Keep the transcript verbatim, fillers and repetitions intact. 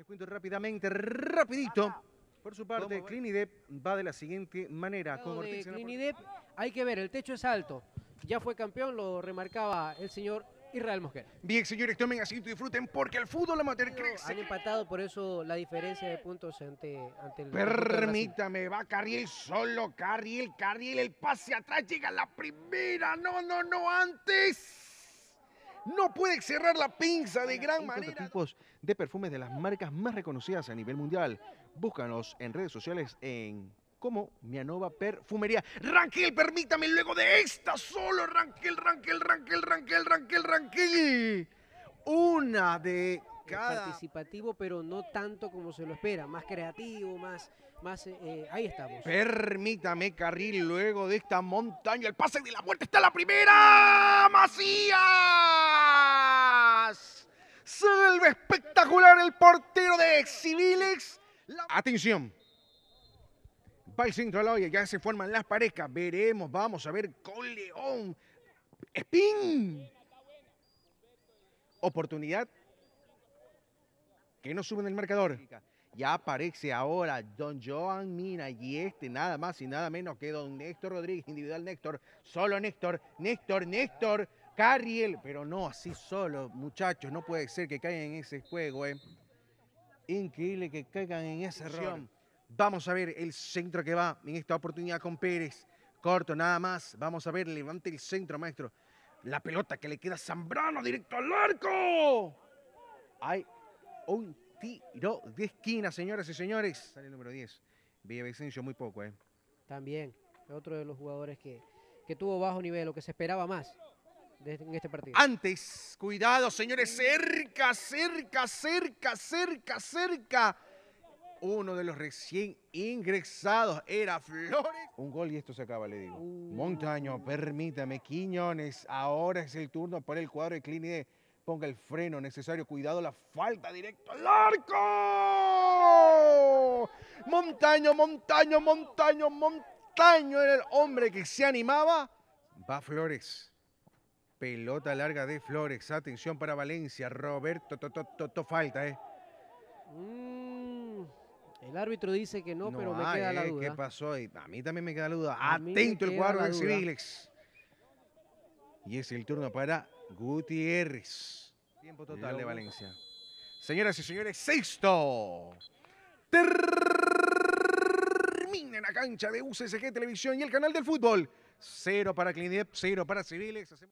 Les cuento rápidamente, rapidito. Por su parte, Clinidep va de la siguiente manera. Con Ortiz en la Clinidep, hay que ver, el techo es alto. Ya fue campeón, lo remarcaba el señor Israel Mosquera. Bien, señores, tomen asiento y disfruten porque el fútbol amateur crece. Han empatado, por eso la diferencia de puntos ante, ante el Permítame, va Carriel solo, Carriel, Carriel, el pase atrás, llega la primera. No, no, no, antes. No puede cerrar la pinza de gran manera. Prototipos de perfumes de las marcas más reconocidas a nivel mundial. Búscanos en redes sociales en como Mianova Perfumería. Ranquel, permítame, luego de esta solo, Ranquel, Ranquel, Ranquel, Ranquel, Ranquel, Ranquel. Una de cada... Participativo, pero no tanto como se lo espera. Más creativo, más... más eh, ahí estamos. Permítame, Carril, luego de esta montaña, el pase de la muerte está la primera. ¡Macías! Salve espectacular el portero de Civilex. La... Atención. Va el centro a la olla, ya se forman las parejas. Veremos, vamos a ver con León. Spin. Oportunidad. Que no suben el marcador. Ya aparece ahora Don Joan Mina y este nada más y nada menos que Don Néstor Rodríguez, individual Néstor. Solo Néstor, Néstor, Néstor, Carriel. Pero no así solo, muchachos. No puede ser que caigan en ese juego, eh. Increíble que caigan en ese error. Vamos a ver el centro que va en esta oportunidad con Pérez. Corto, nada más. Vamos a ver, levante el centro, maestro. La pelota que le queda a Zambrano directo al arco. Hay un tiro de esquina, señoras y señores. Sale el número diez. Villavicencio muy poco, ¿eh? También, otro de los jugadores que, que tuvo bajo nivel, o que se esperaba más de, en este partido. Antes, cuidado, señores. Cerca, cerca, cerca, cerca, cerca. Uno de los recién ingresados era Flores. Un gol y esto se acaba, le digo. Uh. Montaño, permítame, Quiñones. Ahora es el turno para el cuadro de Clinidep. Ponga el freno necesario. Cuidado, la falta directo al arco. Montaño, Montaño, Montaño, Montaño era el hombre que se animaba. Va Flores. Pelota larga de Flores. Atención para Valencia. Roberto, to, to, to, to falta, ¿eh? Mm, el árbitro dice que no, no pero me hay, queda la eh, duda. ¿Qué pasó ahí? A mí también me queda la duda. A Atento el cuadro de duda. Civilex. Y es el turno para Gutiérrez. Tiempo total Luego. de Valencia. Señoras y señores, sexto. Termina en la cancha de U C S G Televisión y el canal del fútbol. Cero para Clinidep, cero para Civilex.